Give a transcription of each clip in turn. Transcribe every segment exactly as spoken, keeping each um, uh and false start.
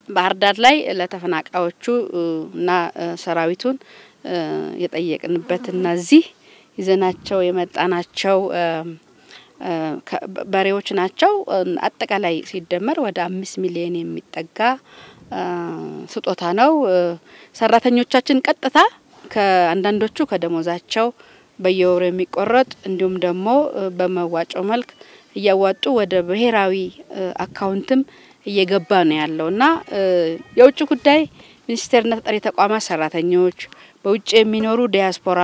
ባህር ዳር ላይ ለተፈናቃዮቹ እና ሰራዊቱን የጠየቅንበትና እዚህ ይዘናቸው የመጣናቸው በሬዎች ናቸው አጠቃላይ ሲደመር ወደ አምስት ሚሊዮን የሚጠጋ ስጦታ ነው ሰራተኞቻችን ቀጥታ ከአንዳንዶቹ ከደሞዛቸው በየወሩ የሚቆረጥ እንዲሁም ደግሞ በመዋጮ መልክ ያዋጡ ወደ ብሔራዊ አካውንትም እየገባ ነው ያለውና የውጭ ጉዳይ ሚኒስቴርና ተጠሪ ተቋማት ሰራተኞች በውጭ የሚኖሩ ዲያስፖራ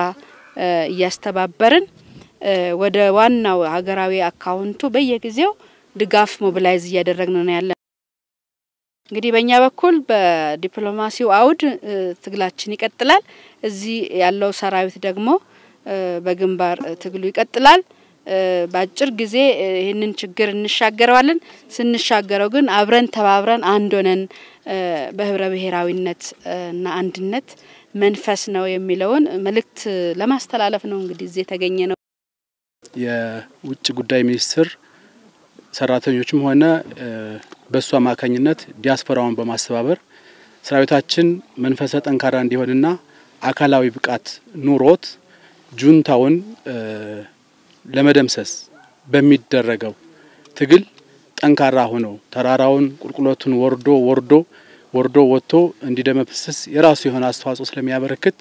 ያስተባበርን ወደ ዋናው ሀገራዊ አካውንቱ በየጊዜው ድጋፍ ሞቢላይዝ እያደረግን ነው ያለ እንግዲህ በእኛ በኩል በዲፕሎማሲው አውድ ትግላችን ይቀጥላል እዚህ ያለው ሰራዊት ደግሞ በግንባር ትግሉ ይቀጥላል ባጭር ጊዜ ይሄንን ችግር እንሻገረዋለን ስንሻገረው ግን አብረን ተባብረን አንድ ሆነን በህብረ ብሔራዊነት እና አንድነት መንፈስ ነው የሚለውን መልእክት ለማስተላለፍ ነው እንግዲህ እዚህ ተገኘ ነው የውጭ ጉዳይ ሚኒስትር ሰራተኞችም ሆነ በሷ ማካኝነት ዲያስፖራውን በማስተባበር ሰራዊታችን መንፈሰ ጠንካራ እንዲሆንና አካላዊ ብቃት ኑሮት ጁንታውን ለመደምሰስ በሚደረገው ትግል ጠንካራ ሆኖ ተራራውን ቁልቁለቱን ወርዶ ወርዶ ወርዶ ወጥቶ እንዲደመሰስ የራሱ የሆነ አስተዋጽኦ ስለሚያበረክት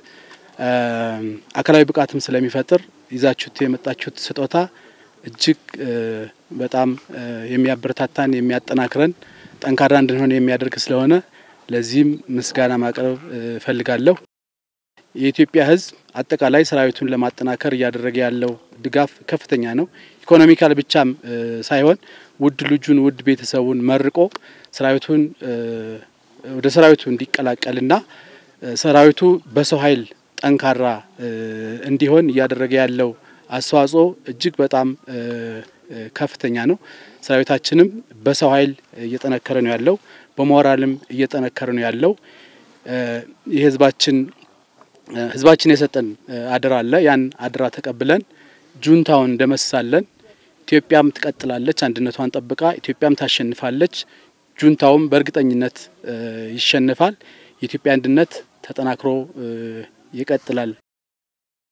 አካላዊ ብቃትም ስለሚፈጥር ይዛችሁት የመጣችሁት ስጦታ እጅግ በጣም የሚያበረታታን የሚያጠናክረን ጠንካራ እንድንሆን የሚያደርግ ስለሆነ ለዚህም ምስጋና ማቅረብ ፈልጋለሁ የኢትዮጵያ ህዝብ አጠቃላይ ሰራዊቱን ለማጠናከር ያደረገ ያለው ድጋፍ ከፍተኛ ነው ኢኮኖሚካል ብቻም ሳይሆን ውድ ልጁን ውድ ቤተሰቡን መርቆ ሰራዊቱን ወደ ሰራዊቱ እንዲቀላቀልና ሰራዊቱ በሰው ኃይል ጠንካራ እንዲሆን ያደረገ ያለው አስተዋጽኦ እጅግ በጣም ከፍተኛ ነው ሰራዊታችንም በሰው ኃይል እየተጠነከረ ነው ያለው በሞራልም እየተጠነከረ ነው ያለው የህዝባችን ህዝባችን የሰጠን አደራ አለ ያን አደራ ተቀብለን ጁንታውን እንደመሳለን ኢትዮጵያም ትቀጥላለች አንድነቷን ጠብቃ ኢትዮጵያም ታሸንፋለች ጁንታውም በእርግጠኝነት ይሸነፋል የኢትዮጵያ አንድነት ተጠናክሮ ይቀጥላል